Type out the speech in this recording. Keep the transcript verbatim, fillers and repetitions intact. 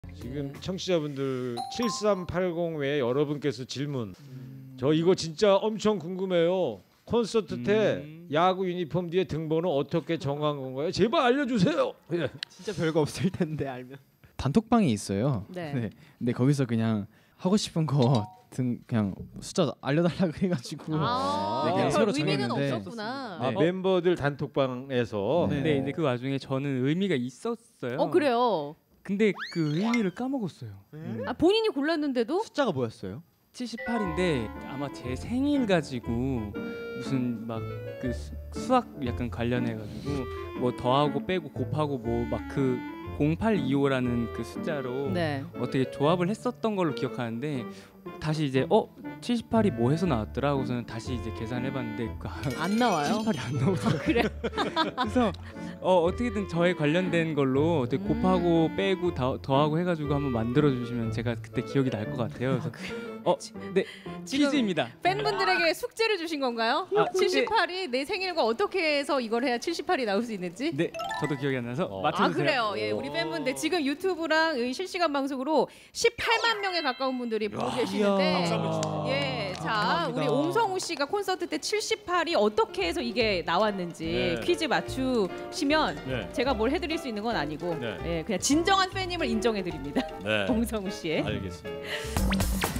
지금 청취자분들 칠삼팔공 외에 여러분께서 질문. 저 이거 진짜 엄청 궁금해요. 콘서트 때 음. 야구 유니폼 뒤에 등번호 어떻게 정한 건가요? 제발 알려주세요. 예. 진짜 별거 없을 텐데 알면. 단톡방이 있어요. 네. 네. 근데 거기서 그냥 하고 싶은 거 등 그냥 숫자 알려달라고 해가지고 아, 네, 그냥 별 서로 의미는 정했는데 없었구나. 아, 네. 멤버들 단톡방에서. 네. 네, 근데 그 와중에 저는 의미가 있었어요. 어 그래요. 근데 그 의미를 까먹었어요. 음. 아 본인이 골랐는데도 숫자가 뭐였어요? 칠십팔인데 아마 제 생일 가지고 무슨 막 그 수학 약간 관련해가지고 뭐 더하고 빼고 곱하고 뭐 막 그 공팔이오라는 그 숫자로 네. 어떻게 조합을 했었던 걸로 기억하는데 다시 이제 어 칠십팔이 뭐 해서 나왔더라 하고서는 다시 이제 계산을 해봤는데 그 안 나와요. 칠십팔이 안 나오더라고요. 그래. 그래서 어, 어떻게든 저에 관련된 걸로 어떻게 곱하고 음. 빼고 더, 더하고 해가지고 한번 만들어 주시면 제가 그때 기억이 날 것 같아요. 그래서 어, 네 지금 퀴즈입니다. 팬분들에게 숙제를 주신 건가요? 아, 숙제. 칠십팔이 내 생일과 어떻게 해서 이걸 해야 칠십팔이 나올 수 있는지? 네, 저도 기억이 안 나서 어. 맞춰주세요. 아 그래요. 예, 우리 팬분들 지금 유튜브랑 이 실시간 방송으로 십팔만 명에 가까운 분들이 보고 계시는데, 예, 자 감사합니다. 우리 옹성우 씨가 콘서트 때 칠십팔이 어떻게 해서 이게 나왔는지 네. 퀴즈 맞추시면 네. 제가 뭘 해드릴 수 있는 건 아니고, 네. 예, 그냥 진정한 팬임을 인정해드립니다. 네. 옹성우 씨의. 알겠습니다.